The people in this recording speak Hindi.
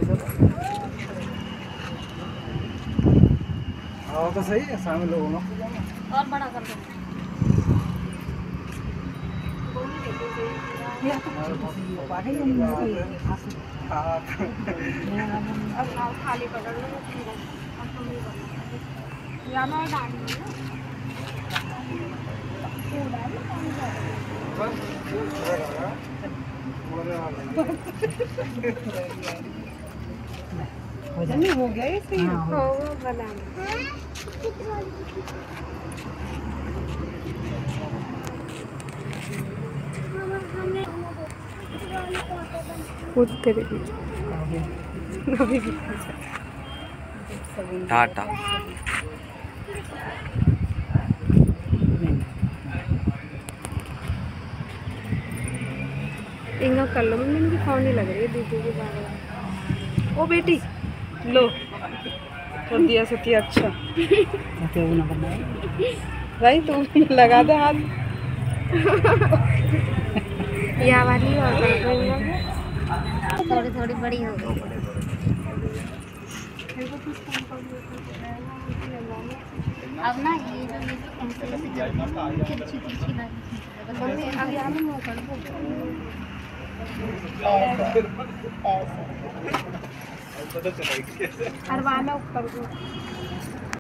हाँ तो सही है, शामिल हो ना। और बड़ा कर दो। अब खाली पकड़ लो या मैं डाल हो गया ये सही हो बना तेरे टाटा इंगा कर लो, मम्मी इनकी फोन नहीं लग रही है दीदी की बात। ओ बेटी लो कर दिया सत्या। अच्छा भाई तुम लगा दो हाथ। या वाली और थोड़ी थोड़ी बड़ी हो गई। अब ना ये जो ऐसे तिरछी तिरछी मम्मी अब यहाँ में मुँह कर दो। अरवाना ऊपर को